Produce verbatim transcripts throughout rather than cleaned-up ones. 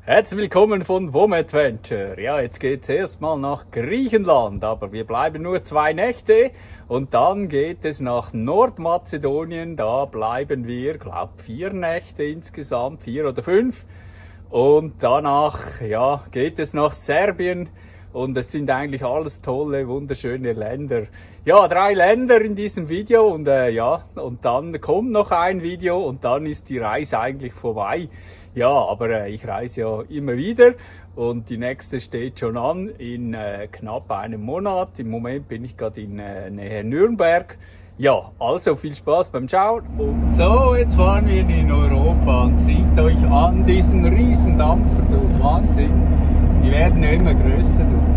Herzlich willkommen von WOMadventure. Ja, jetzt geht's erstmal nach Griechenland, aber wir bleiben nur zwei Nächte und dann geht es nach Nordmazedonien. Da bleiben wir, glaub, vier Nächte insgesamt, vier oder fünf. Und danach, ja, geht es nach Serbien. Und es sind eigentlich alles tolle, wunderschöne Länder. Ja, drei Länder in diesem Video und äh, ja, und dann kommt noch ein Video und dann ist die Reise eigentlich vorbei. Ja, aber äh, ich reise ja immer wieder und die nächste steht schon an in äh, knapp einem Monat. Im Moment bin ich gerade in äh, Nähe Nürnberg. Ja, also viel Spaß beim Schauen. Und so, jetzt fahren wir in Europa und seht euch an diesen Riesendampfer, du Wahnsinn. Die werden ja immer größer. Du.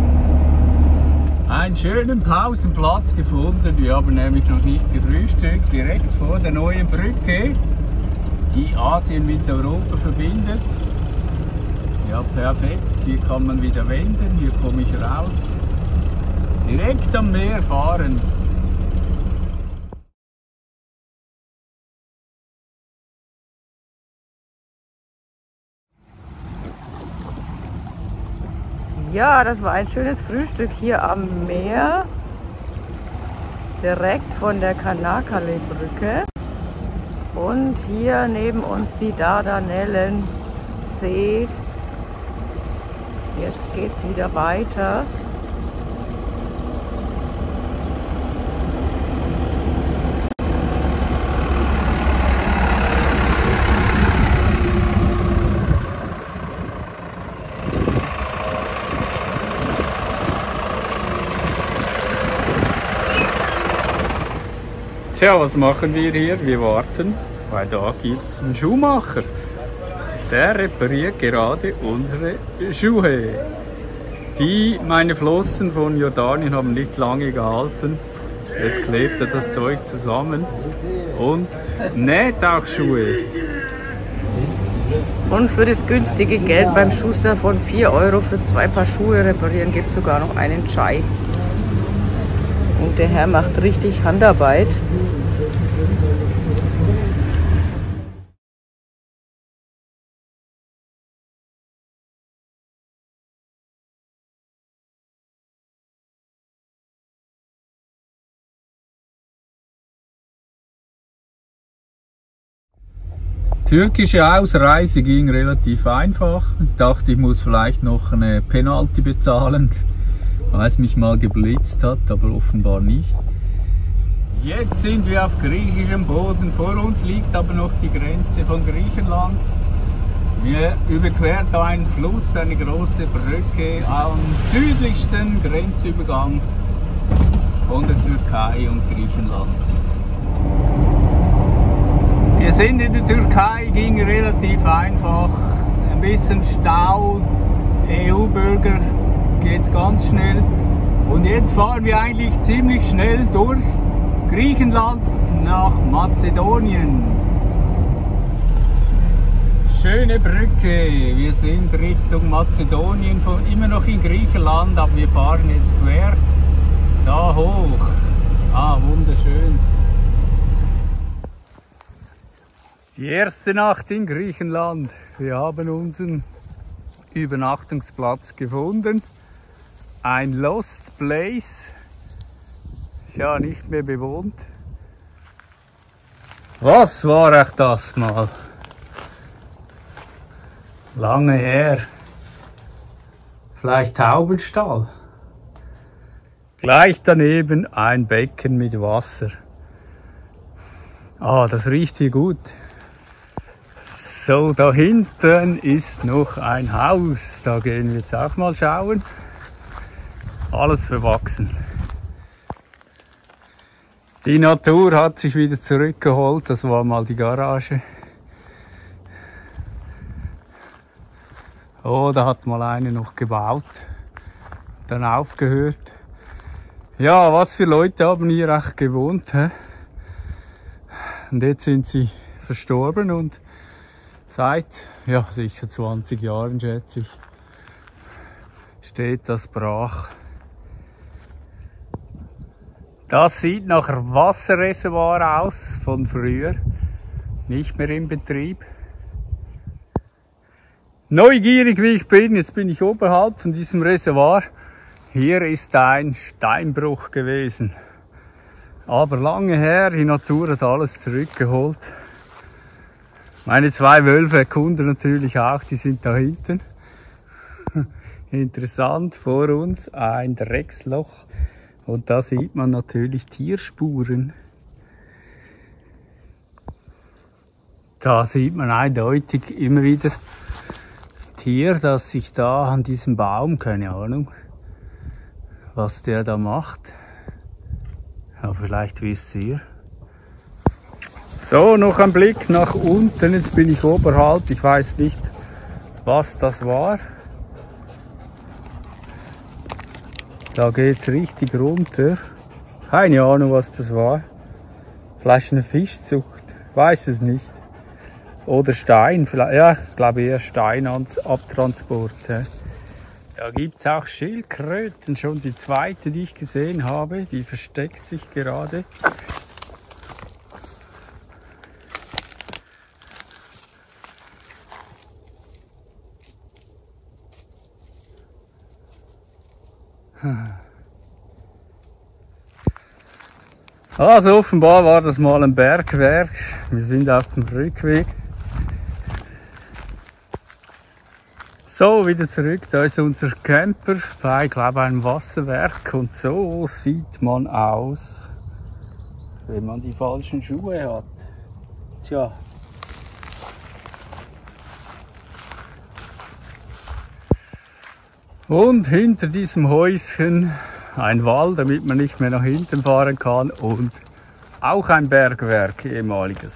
Einen schönen Pausenplatz gefunden. Wir haben nämlich noch nicht gefrühstückt. Direkt vor der neuen Brücke, die Asien mit Europa verbindet. Ja, perfekt. Hier kann man wieder wenden. Hier komme ich raus. Direkt am Meer fahren. Ja, das war ein schönes Frühstück hier am Meer, direkt von der Çanakkale-Brücke. Und hier neben uns die Dardanellensee. Jetzt geht es wieder weiter. Tja, was machen wir hier? Wir warten, weil da gibt es einen Schuhmacher. Der repariert gerade unsere Schuhe. Die, meine Flossen von Jordanien haben nicht lange gehalten. Jetzt klebt er das Zeug zusammen und näht auch Schuhe. Und für das günstige Geld beim Schuster von vier Euro für zwei Paar Schuhe reparieren gibt es sogar noch einen Chai. Und der Herr macht richtig Handarbeit. Türkische Ausreise ging relativ einfach. Ich dachte, ich muss vielleicht noch eine Penalty bezahlen, weil es mich mal geblitzt hat, aber offenbar nicht. Jetzt sind wir auf griechischem Boden. Vor uns liegt aber noch die Grenze von Griechenland. Wir überqueren da einen Fluss, eine große Brücke am südlichsten Grenzübergang von der Türkei und Griechenland. Wir sind in der Türkei, ging relativ einfach. Ein bisschen Stau, E U-Bürger geht's ganz schnell. Und jetzt fahren wir eigentlich ziemlich schnell durch Griechenland nach Mazedonien. Schöne Brücke. Wir sind Richtung Mazedonien, von, immer noch in Griechenland, aber wir fahren jetzt quer da hoch. Ah, wunderschön. Die erste Nacht in Griechenland. Wir haben unseren Übernachtungsplatz gefunden. Ein Lost Place. Ja, nicht mehr bewohnt. Was war echt das mal? Lange her. Vielleicht Taubenstall. Gleich daneben ein Becken mit Wasser. Ah, das riecht hier gut. So, da hinten ist noch ein Haus. Da gehen wir jetzt auch mal schauen. Alles verwachsen. Die Natur hat sich wieder zurückgeholt. Das war mal die Garage. Oh, da hat mal eine noch gebaut. Dann aufgehört. Ja, was für Leute haben hier auch gewohnt. He? Und jetzt sind sie verstorben und seit, ja, sicher zwanzig Jahren, schätze ich, steht das brach. Das sieht nach Wasserreservoir aus von früher, nicht mehr in Betrieb. Neugierig wie ich bin, jetzt bin ich oberhalb von diesem Reservoir. Hier ist ein Steinbruch gewesen. Aber lange her, die Natur hat alles zurückgeholt. Meine zwei Wölfe erkunden natürlich auch, die sind da hinten. Interessant, vor uns ein Drecksloch. Und da sieht man natürlich Tierspuren. Da sieht man eindeutig immer wieder Tier, das sich da an diesem Baum, keine Ahnung, was der da macht. Aber vielleicht wisst ihr. So, noch ein Blick nach unten. Jetzt bin ich oberhalb. Ich weiß nicht, was das war. Da geht's richtig runter. Keine Ahnung, was das war. Vielleicht eine Fischzucht. Weiß es nicht. Oder Stein. Vielleicht, ja, ich glaube eher Steinabtransport. Da gibt's auch Schildkröten. Schon die zweite, die ich gesehen habe. Die versteckt sich gerade. Also offenbar war das mal ein Bergwerk. Wir sind auf dem Rückweg. So, wieder zurück. Da ist unser Camper bei, glaube ich, einem Wasserwerk. Und so sieht man aus, wenn man die falschen Schuhe hat. Tja. Und hinter diesem Häuschen ein Wall, damit man nicht mehr nach hinten fahren kann, und auch ein Bergwerk, ehemaliges.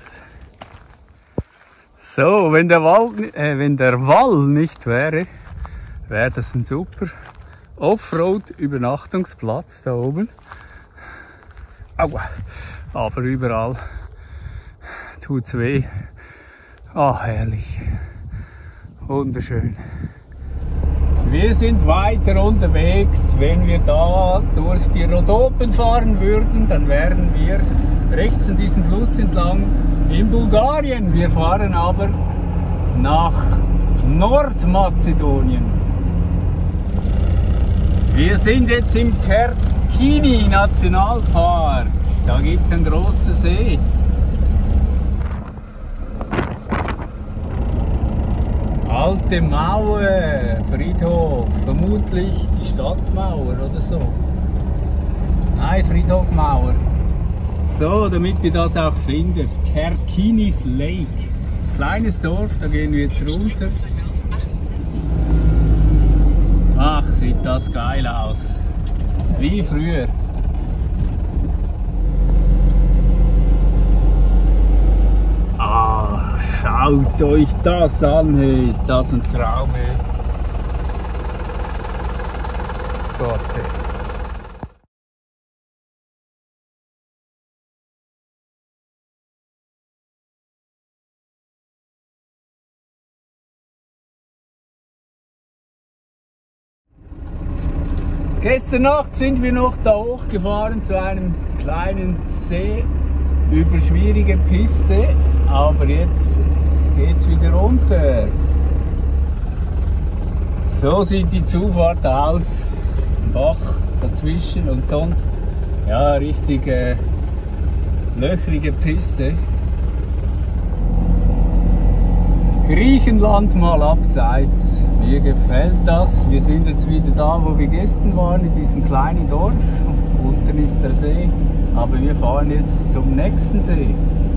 So, wenn der Wall, äh, wenn der Wall nicht wäre, wäre das ein super Offroad-Übernachtungsplatz da oben. Aua. Aber überall tut's weh. Ah, herrlich. Wunderschön. Wir sind weiter unterwegs. Wenn wir da durch die Rhodopen fahren würden, dann wären wir rechts an diesem Fluss entlang in Bulgarien. Wir fahren aber nach Nordmazedonien. Wir sind jetzt im Kerkini Nationalpark. Da gibt es einen großen See. Alte Mauer, Friedhof, vermutlich die Stadtmauer oder so. Nein, Friedhofmauer. So, damit ihr das auch findet. Kerkinis Lake. Kleines Dorf, da gehen wir jetzt runter. Ach, sieht das geil aus. Wie früher. Ah, schaut euch das an, hey. Ist das ein Traum, hey. Gott, hey. Gestern Nacht sind wir noch da hochgefahren zu einem kleinen See über schwierige Piste, aber jetzt geht's wieder runter. So sieht die Zufahrt aus, ein Bach dazwischen und sonst ja richtig äh, löchrige Piste. Griechenland mal abseits. Mir gefällt das. Wir sind jetzt wieder da, wo wir gestern waren, in diesem kleinen Dorf. Unten ist der See, aber wir fahren jetzt zum nächsten See.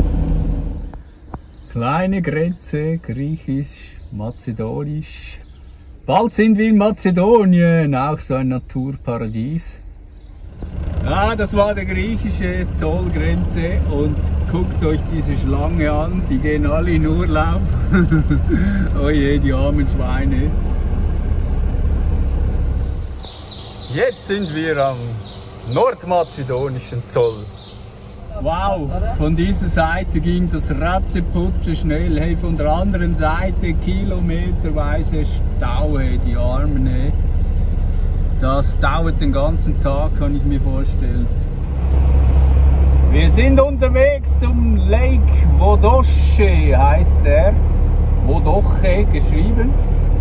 Kleine Grenze, griechisch, mazedonisch. Bald sind wir in Mazedonien, auch so ein Naturparadies. Ah, das war die griechische Zollgrenze und guckt euch diese Schlange an, die gehen alle in Urlaub. Oh je, die armen Schweine. Jetzt sind wir am nordmazedonischen Zoll. Wow, von dieser Seite ging das ratzeputze schnell. Hey, von der anderen Seite kilometerweise Stau, hey, die Armen. Hey. Das dauert den ganzen Tag, kann ich mir vorstellen. Wir sind unterwegs zum Lake Vodoche, heißt der. Vodoche geschrieben.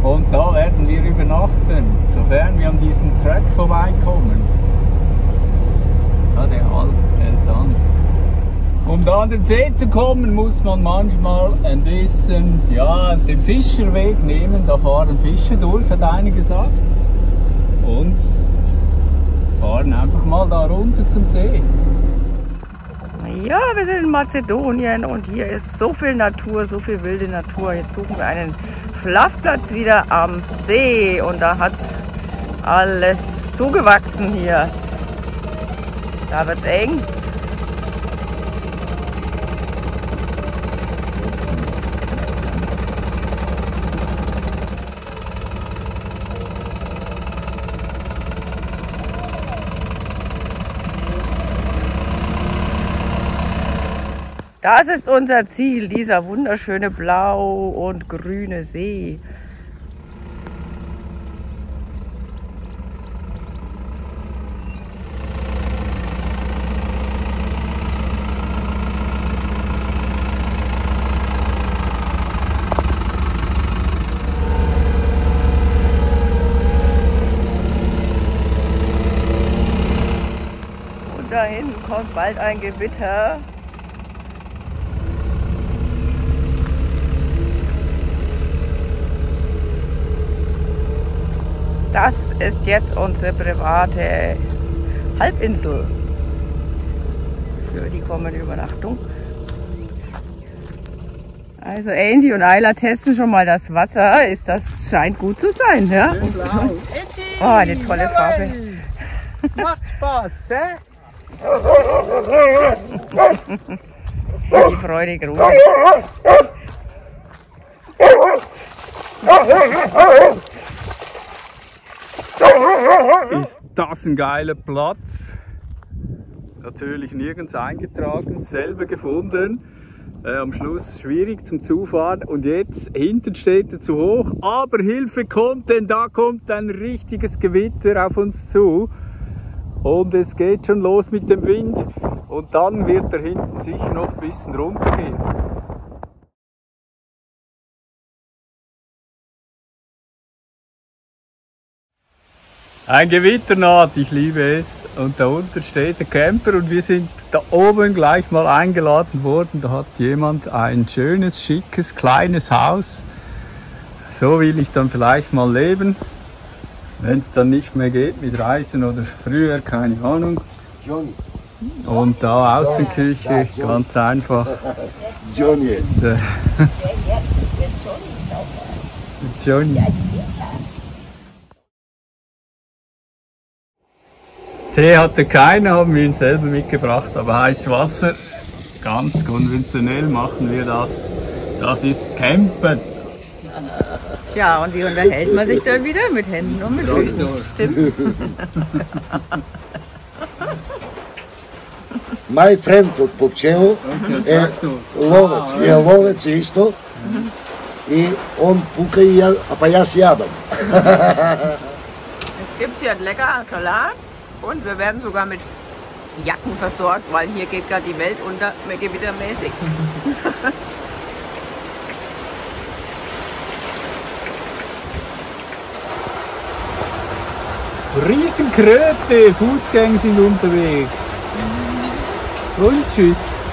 Und da werden wir übernachten, sofern wir an diesem Track vorbeikommen. Ja, der Alp hält an. Um da an den See zu kommen, muss man manchmal ein bisschen, ja, den Fischerweg nehmen. Da fahren Fische durch, hat einer gesagt. Und fahren einfach mal da runter zum See. Ja, wir sind in Mazedonien und hier ist so viel Natur, so viel wilde Natur. Jetzt suchen wir einen Schlafplatz wieder am See und da hat alles zugewachsen hier. Da wird's eng. Das ist unser Ziel, dieser wunderschöne blau und grüne See. Und da hinten kommt bald ein Gewitter. Das ist jetzt unsere private Halbinsel für die kommende Übernachtung. Also Angie und Ayla testen schon mal das Wasser. Ist das scheint gut zu sein, ja? Oh, eine tolle Farbe. Macht Spaß, hä? Die Freude groß. Ist das ein geiler Platz? Natürlich nirgends eingetragen, selber gefunden. Äh, am Schluss schwierig zum Zufahren und jetzt hinten steht er zu hoch, aber Hilfe kommt, denn da kommt ein richtiges Gewitter auf uns zu und es geht schon los mit dem Wind und dann wird er hinten sicher noch ein bisschen runtergehen. Ein Gewitter naht, ich liebe es. Und da unten steht der Camper und wir sind da oben gleich mal eingeladen worden. Da hat jemand ein schönes, schickes, kleines Haus. So will ich dann vielleicht mal leben, wenn es dann nicht mehr geht mit Reisen oder früher, keine Ahnung. Und da Außenküche, ganz einfach. Johnny. Der Johnny. Tee hatte keiner, haben wir ihn selber mitgebracht, aber heißes Wasser, ganz konventionell machen wir das. Das ist Campen. Tja, und wie unterhält man sich dann wieder? Mit Händen und mit Füßen, stimmt's? My friend от Попчево е ловец. Е ловец isto. И он пука и я, а аз ядам. Jetzt gibt's hier einen leckeren Salat. Und wir werden sogar mit Jacken versorgt, weil hier geht gerade die Welt unter, gewittermäßig. Riesenkröte, Fußgänger sind unterwegs. Und tschüss.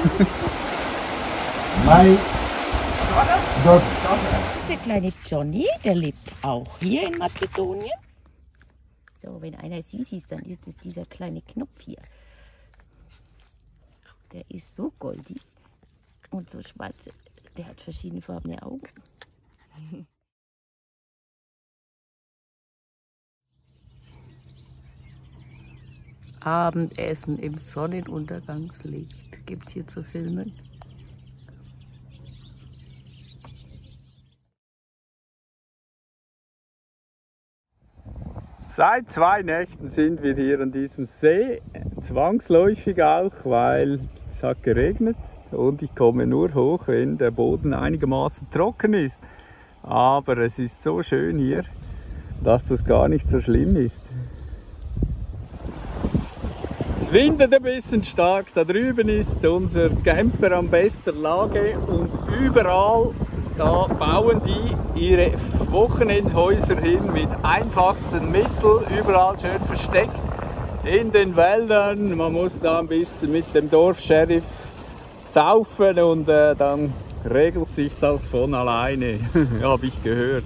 My daughter. Der kleine Johnny, der lebt auch hier in Mazedonien. So, wenn einer süß ist, dann ist es dieser kleine Knopf hier. Der ist so goldig und so schwarz. Der hat verschiedenfarbene Augen. Abendessen im Sonnenuntergangslicht gibt es hier zu filmen. Seit zwei Nächten sind wir hier an diesem See, zwangsläufig auch, weil es hat geregnet und ich komme nur hoch, wenn der Boden einigermaßen trocken ist. Aber es ist so schön hier, dass das gar nicht so schlimm ist. Es windet ein bisschen stark, da drüben ist unser Camper an bester Lage und überall Da bauen die ihre Wochenendhäuser hin mit einfachsten Mitteln, überall schön versteckt in den Wäldern. Man muss da ein bisschen mit dem Dorfsheriff saufen und äh, dann regelt sich das von alleine, habe ich gehört.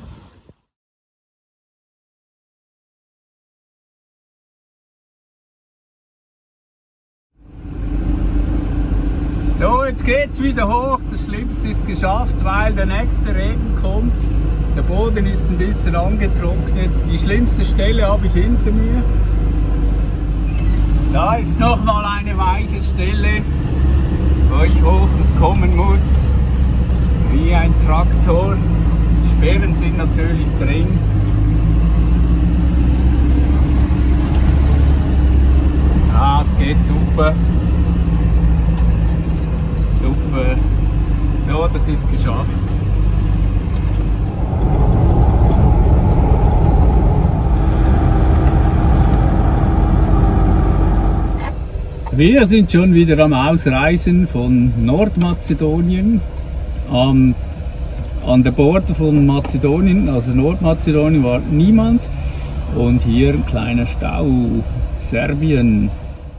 So, jetzt geht's wieder hoch. Das Schlimmste ist geschafft, weil der nächste Regen kommt. Der Boden ist ein bisschen angetrocknet. Die schlimmste Stelle habe ich hinter mir. Da ist nochmal eine weiche Stelle, wo ich hochkommen muss. Wie ein Traktor. Sperren sind natürlich drin. Ah, es geht super. Super. So, das ist geschafft. Wir sind schon wieder am Ausreisen von Nordmazedonien. Am, an der Border von Mazedonien, also Nordmazedonien, war niemand. Und hier ein kleiner Stau. Serbien.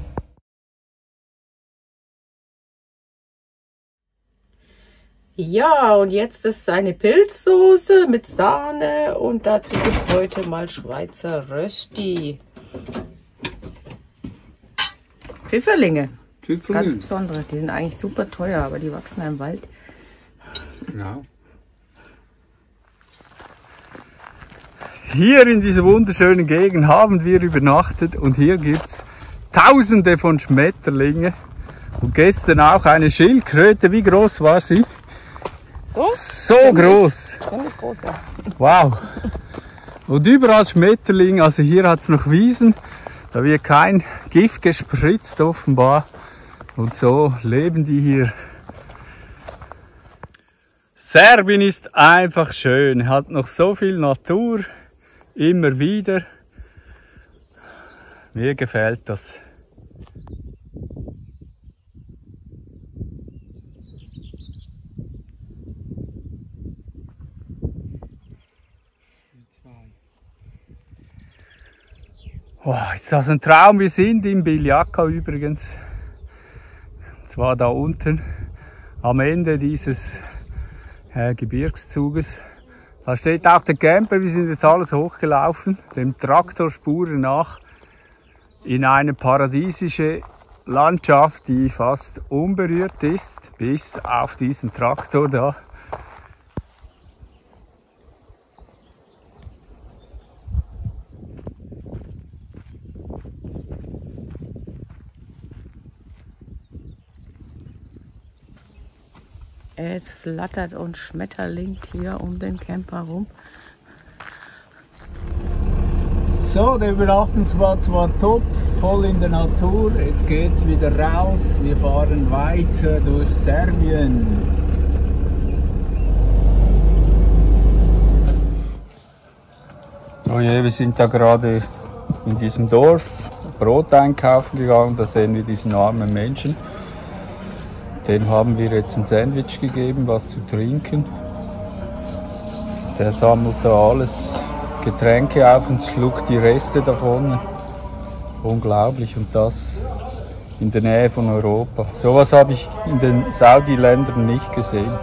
Ja, und jetzt ist eine Pilzsoße mit Sahne und dazu gibt es heute mal Schweizer Rösti. Pfifferlinge. Pfifferlinge. Ganz besondere. Die sind eigentlich super teuer, aber die wachsen im Wald. Genau. Hier in dieser wunderschönen Gegend haben wir übernachtet und hier gibt es tausende von Schmetterlinge. Und gestern auch eine Schildkröte. Wie groß war sie? So? So ziemlich, groß. Ziemlich groß, ja. Wow. Und überall Schmetterlinge. Also hier hat es noch Wiesen. Da wird kein Gift gespritzt offenbar. Und so leben die hier. Serbien ist einfach schön. Hat noch so viel Natur. Immer wieder. Mir gefällt das. Oh, ist das ein Traum? Wir sind in Biljaka übrigens. Und zwar da unten am Ende dieses äh, Gebirgszuges. Da steht auch der Camper. Wir sind jetzt alles hochgelaufen, dem Traktorspuren nach, in eine paradiesische Landschaft, die fast unberührt ist, bis auf diesen Traktor da. Es flattert und schmetterlingt hier um den Camper rum. So, der Übernachtungsplatz war top, voll in der Natur. Jetzt geht's wieder raus. Wir fahren weiter durch Serbien. Oh je, wir sind da gerade in diesem Dorf Brot einkaufen gegangen. Da sehen wir diesen armen Menschen. Dem haben wir jetzt ein Sandwich gegeben, was zu trinken. Der sammelt da alles Getränke auf und schluckt die Reste davon. Unglaublich, und das in der Nähe von Europa. Sowas habe ich in den Saudi-Ländern nicht gesehen.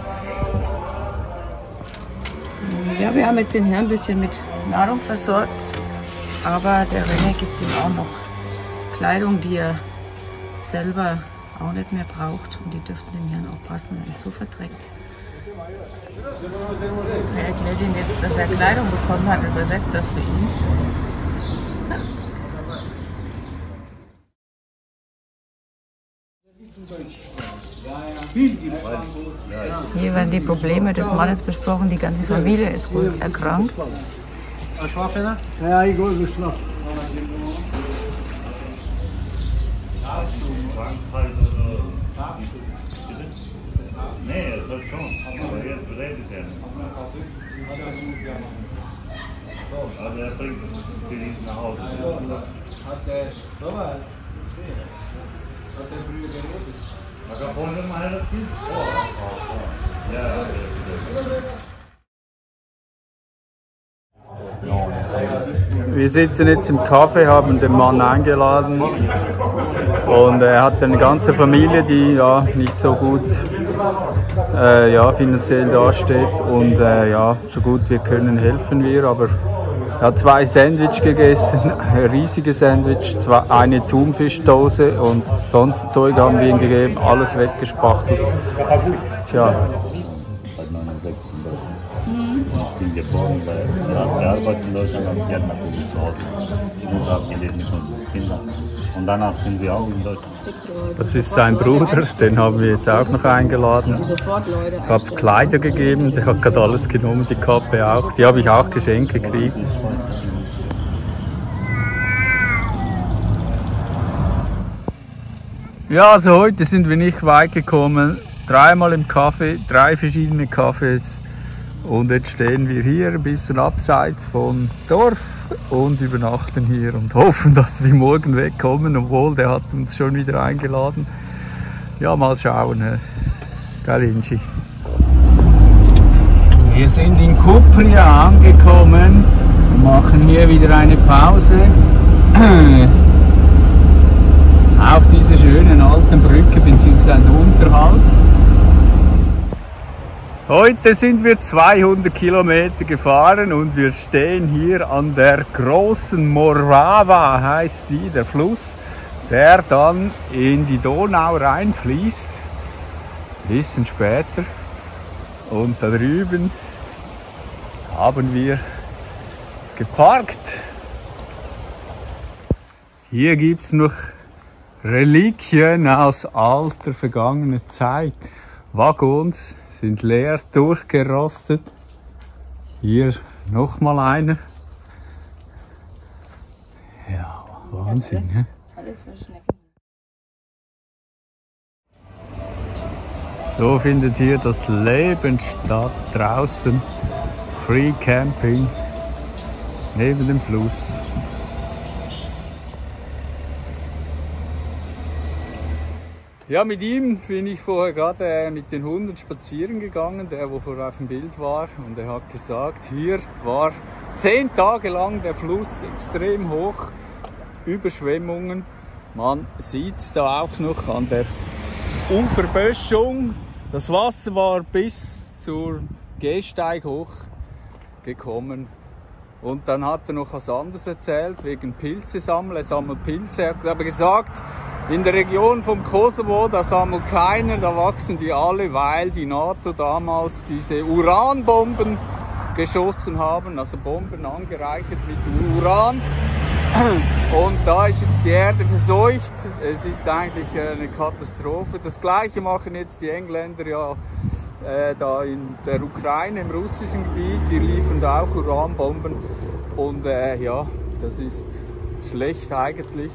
Ja, wir haben jetzt den Herrn ein bisschen mit Nahrung versorgt, aber der René gibt ihm auch noch Kleidung, die er selber auch nicht mehr braucht, und die dürften dem Herrn auch passen, er ist so verdreckt. Er erklärt ihm jetzt, dass er Kleidung bekommen hat, übersetzt das für ihn. Hier werden die Probleme des Mannes besprochen, die ganze Familie ist wohl erkrankt. Nee, das soll schon. Aber jetzt redet er nicht. Also er bringt die nicht nach Hause. Hat der so was? Hat der früher geredet? Hat er vorhin mal das Kind? Wir sitzen jetzt im Café, haben den Mann eingeladen und er hat eine ganze Familie, die ja nicht so gut äh, ja, finanziell dasteht und äh, ja, so gut wir können helfen wir, aber er hat zwei Sandwich gegessen, ein riesiges Sandwich, zwei, eine Thunfischdose und sonst Zeug haben wir ihm gegeben, alles weggespachtelt. Tja. Ich bin geboren, nach der Arbeit in Deutschland habe ich natürlich zu Hause Buch abgelesen mit Kindern. Und danach sind wir auch in Deutschland. Das ist sein Bruder, den haben wir jetzt auch noch eingeladen. Ich habe Kleider gegeben, der hat gerade alles genommen, die Kappe auch. Die habe ich auch geschenkt gekriegt. Ja, also heute sind wir nicht weit gekommen. Dreimal im Café, drei verschiedene Cafés. Und jetzt stehen wir hier ein bisschen abseits vom Dorf und übernachten hier und hoffen, dass wir morgen wegkommen, obwohl der hat uns schon wieder eingeladen. Ja, mal schauen, Herr Galinci. Wir sind in Kupria angekommen, machen hier wieder eine Pause auf dieser schönen alten Brücke bzw. unterhalb. Heute sind wir zweihundert Kilometer gefahren und wir stehen hier an der großen Morava, heißt die, der Fluss, der dann in die Donau reinfließt. Ein bisschen später. Und da drüben haben wir geparkt. Hier gibt es noch Reliquien aus alter, vergangener Zeit. Waggons sind leer, durchgerostet. Hier nochmal einer. Ja, Wahnsinn. Alles, ne? alles für Schnecken. So findet hier das Leben statt, draußen. Free Camping neben dem Fluss. Ja, mit ihm bin ich vorher gerade äh, mit den Hunden spazieren gegangen, der wo vorher auf dem Bild war, und er hat gesagt, hier war zehn Tage lang der Fluss extrem hoch, Überschwemmungen. Man sieht es da auch noch an der Uferböschung. Das Wasser war bis zur Gehsteig hoch gekommen. Und dann hat er noch was anderes erzählt, wegen Pilze sammeln. Er sammelt Pilze. Er hat aber gesagt, in der Region vom Kosovo, da sammelt keiner, da wachsen die alle, weil die NATO damals diese Uranbomben geschossen haben, also Bomben angereichert mit Uran. Und da ist jetzt die Erde verseucht. Es ist eigentlich eine Katastrophe. Das Gleiche machen jetzt die Engländer ja äh, da in der Ukraine, im russischen Gebiet. Die liefern da auch Uranbomben. Und äh, ja, das ist schlecht eigentlich.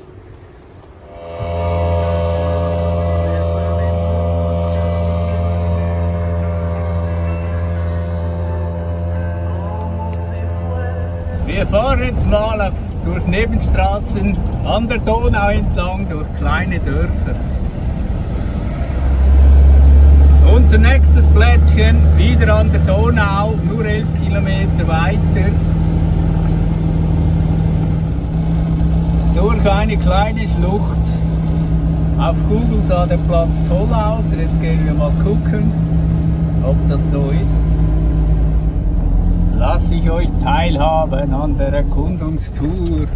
Wir fahren jetzt mal auf, durch Nebenstraßen an der Donau entlang, durch kleine Dörfer. Unser nächstes Plätzchen wieder an der Donau, nur elf Kilometer weiter. Durch eine kleine Schlucht. Auf Google sah der Platz toll aus. Jetzt gehen wir mal gucken, ob das so ist. Lasse ich euch teilhaben an der Erkundungstour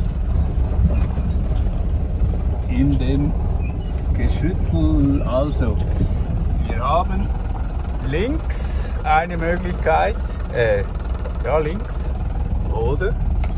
in dem Geschüttel. Also, wir haben links eine Möglichkeit, äh, ja links oder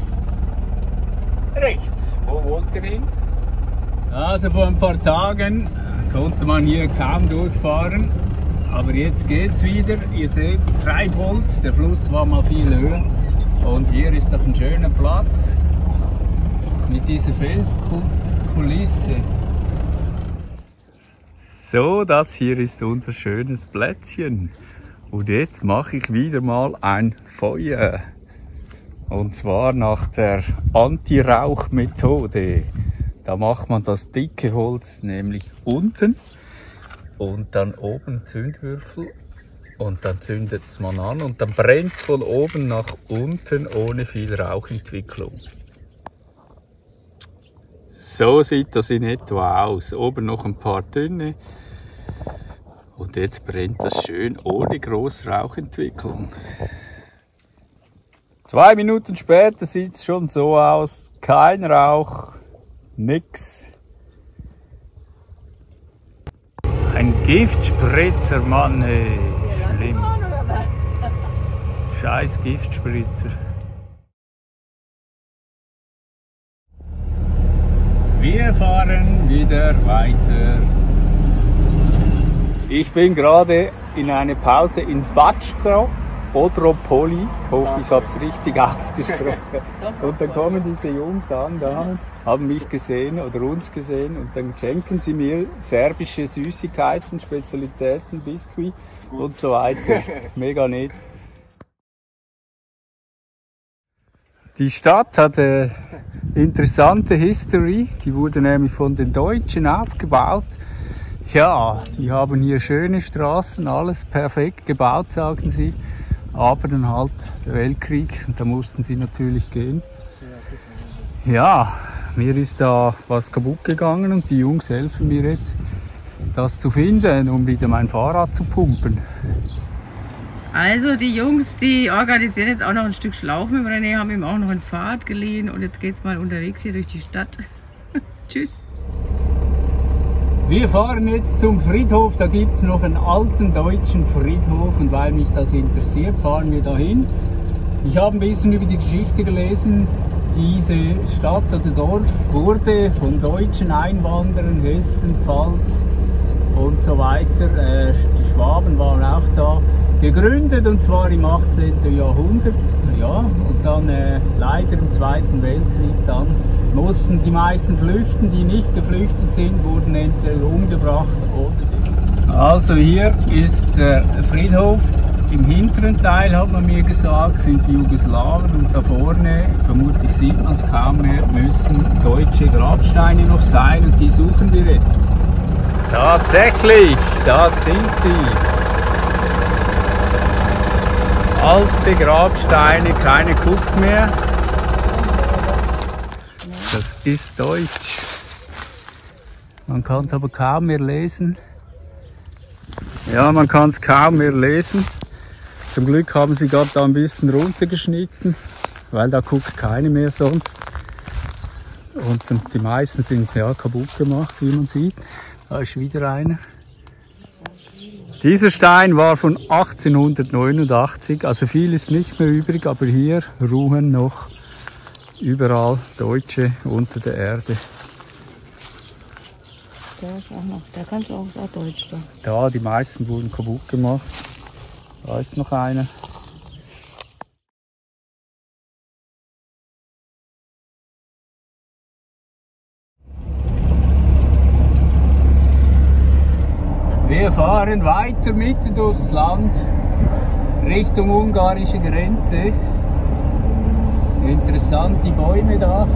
rechts. Wo wollt ihr hin? Also vor ein paar Tagen konnte man hier kaum durchfahren. Aber jetzt geht's wieder. Ihr seht Treibholz, der Fluss war mal viel höher. Und hier ist doch ein schöner Platz mit dieser Felskulisse. So, das hier ist unser schönes Plätzchen. Und jetzt mache ich wieder mal ein Feuer. Und zwar nach der Anti-Rauch-Methode. Da macht man das dicke Holz nämlich unten. Und dann oben Zündwürfel Und dann zündet man an und dann brennt es von oben nach unten ohne viel Rauchentwicklung. So sieht das in etwa aus. Oben noch ein paar dünne. Und jetzt brennt das schön ohne große Rauchentwicklung. Zwei Minuten später sieht es schon so aus. Kein Rauch, nix. Ein Giftspritzer, Mann, ey. Schlimm. Scheiß Giftspritzer. Wir fahren wieder weiter. Ich bin gerade in einer Pause in Batschko, Bodropoli. Ich hoffe, ich habe es richtig ausgesprochen. Und dann kommen diese Jungs an, da, haben mich gesehen oder uns gesehen und dann schenken sie mir serbische Süßigkeiten, Spezialitäten, Biskuit und so weiter. Mega nett. Die Stadt hat eine interessante History. Die wurde nämlich von den Deutschen aufgebaut. Ja, die haben hier schöne Straßen, alles perfekt gebaut, sagen sie. Aber dann halt der Weltkrieg und da mussten sie natürlich gehen. Ja, mir ist da was kaputt gegangen und die Jungs helfen mir jetzt, das zu finden, um wieder mein Fahrrad zu pumpen. Also die Jungs, die organisieren jetzt auch noch ein Stück Schlauch mit René, haben ihm auch noch ein Fahrrad geliehen und jetzt geht's mal unterwegs hier durch die Stadt. Tschüss. Wir fahren jetzt zum Friedhof, da gibt es noch einen alten deutschen Friedhof und weil mich das interessiert, fahren wir dahin. Ich habe ein bisschen über die Geschichte gelesen. Diese Stadt oder Dorf wurde von deutschen Einwanderern, Hessen, Pfalz und so weiter, äh, die Schwaben waren auch da, gegründet und zwar im achtzehnten Jahrhundert. Ja, und dann äh, leider im Zweiten Weltkrieg dann mussten die meisten flüchten, die nicht geflüchtet sind, wurden entweder umgebracht oder... Also hier ist der Friedhof. Im hinteren Teil, hat man mir gesagt, sind die Jugoslawen und da vorne, vermutlich sieht man es kaum mehr, müssen deutsche Grabsteine noch sein und die suchen wir jetzt. Tatsächlich, das sind sie. Alte Grabsteine, keine Kupp mehr. Das ist Deutsch. Man kann es aber kaum mehr lesen. Ja, man kann es kaum mehr lesen. Zum Glück haben sie gerade da ein bisschen runtergeschnitten, weil da guckt keine mehr sonst. Und die meisten sind ja kaputt gemacht, wie man sieht. Da ist wieder einer. Dieser Stein war von achtzehnhundertneunundachtzig, also viel ist nicht mehr übrig, aber hier ruhen noch überall Deutsche unter der Erde. Der ist auch noch, der kann auch, ist auch Deutsch da. Da, die meisten wurden kaputt gemacht. Da ist noch einer. Wir fahren weiter mitten durchs Land, Richtung ungarische Grenze. Interessant, die Bäume da.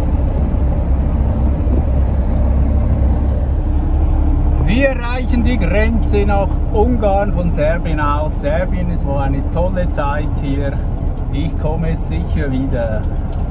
Wir erreichen die Grenze nach Ungarn von Serbien aus. Serbien, es war eine tolle Zeit hier. Ich komme sicher wieder.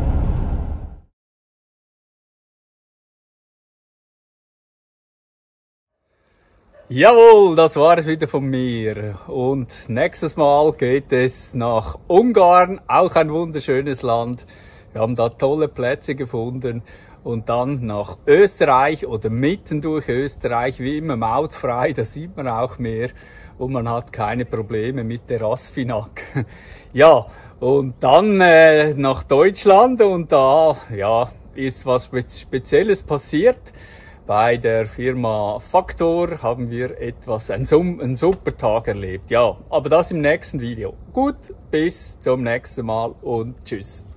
Jawohl, das war es wieder von mir. Und nächstes Mal geht es nach Ungarn, auch ein wunderschönes Land. Wir haben da tolle Plätze gefunden. Und dann nach Österreich oder mitten durch Österreich, wie immer mautfrei, da sieht man auch mehr. Und man hat keine Probleme mit der Asfinag. Ja, und dann äh, nach Deutschland und da ja, ist was Spezielles passiert. Bei der Firma Faktor haben wir etwas, einen, einen super Tag erlebt. Ja, aber das im nächsten Video. Gut, bis zum nächsten Mal und tschüss.